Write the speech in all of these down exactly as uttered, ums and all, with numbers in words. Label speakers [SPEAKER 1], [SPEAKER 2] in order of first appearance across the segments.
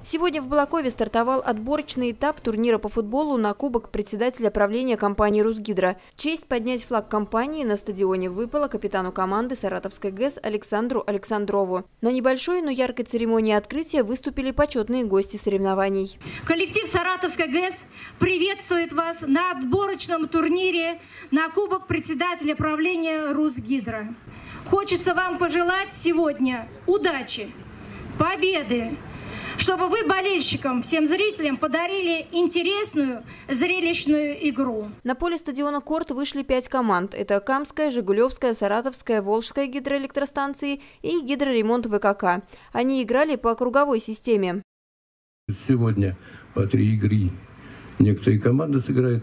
[SPEAKER 1] Сегодня в Балакове стартовал отборочный этап турнира по футболу на кубок председателя правления компании «Русгидро». Честь поднять флаг компании на стадионе выпала капитану команды Саратовской ГЭС Александру Александрову. На небольшой, но яркой церемонии открытия выступили почетные гости соревнований.
[SPEAKER 2] Коллектив Саратовской ГЭС приветствует вас на отборочном турнире на кубок председателя правления «Русгидро». Хочется вам пожелать сегодня удачи, победы, чтобы вы болельщикам, всем зрителям подарили интересную, зрелищную игру.
[SPEAKER 1] На поле стадиона «Корт» вышли пять команд. Это Камская, Жигулевская, Саратовская, Волжская гидроэлектростанции и гидроремонт ВКК. Они играли по круговой системе.
[SPEAKER 3] Сегодня по три игры некоторые команды сыграют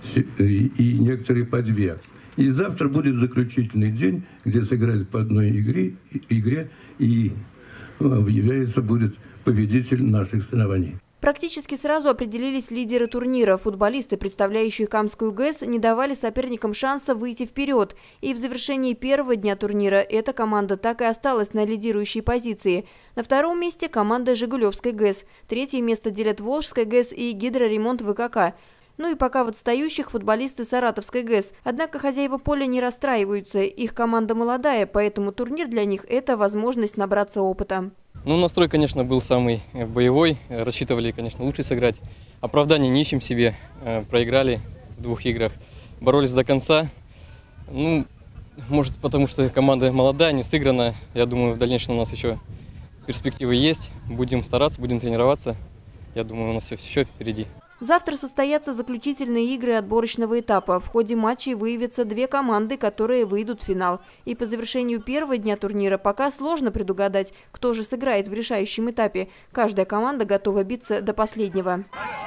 [SPEAKER 3] и некоторые по две. И завтра будет заключительный день, где сыграют по одной игре, игре и объявляется будет победитель наших соревнований.
[SPEAKER 1] Практически сразу определились лидеры турнира. Футболисты, представляющие Камскую ГЭС, не давали соперникам шанса выйти вперед. И в завершении первого дня турнира эта команда так и осталась на лидирующей позиции. На втором месте команда Жигулевской ГЭС. Третье место делят Волжская ГЭС и гидроремонт ВКК. Ну и пока в отстающих футболисты Саратовской ГЭС. Однако хозяева поля не расстраиваются. Их команда молодая, поэтому турнир для них – это возможность набраться опыта.
[SPEAKER 4] Ну, настрой, конечно, был самый боевой. Рассчитывали, конечно, лучше сыграть. Оправданий не ищем себе. Проиграли в двух играх. Боролись до конца. Ну, может, потому что команда молодая, не сыграна. Я думаю, в дальнейшем у нас еще перспективы есть. Будем стараться, будем тренироваться. Я думаю, у нас все еще впереди.
[SPEAKER 1] Завтра состоятся заключительные игры отборочного этапа. В ходе матчей выявятся две команды, которые выйдут в финал. И по завершению первого дня турнира пока сложно предугадать, кто же сыграет в решающем этапе. Каждая команда готова биться до последнего.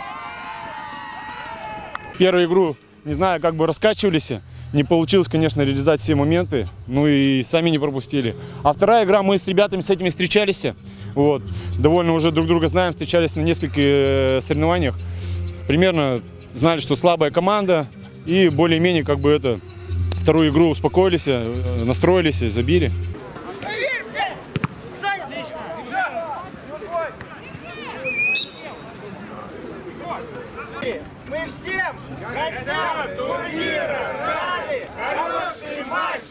[SPEAKER 5] Первую игру, не знаю, как бы раскачивались. Не получилось, конечно, реализовать все моменты. Ну и сами не пропустили. А вторая игра, мы с ребятами с этими встречались. Вот, довольно уже друг друга знаем, встречались на нескольких соревнованиях. Примерно знали, что слабая команда, и более-менее как бы это вторую игру успокоились, настроились, забили.
[SPEAKER 6] Мы всем гостям турнира рады! Хороший матч!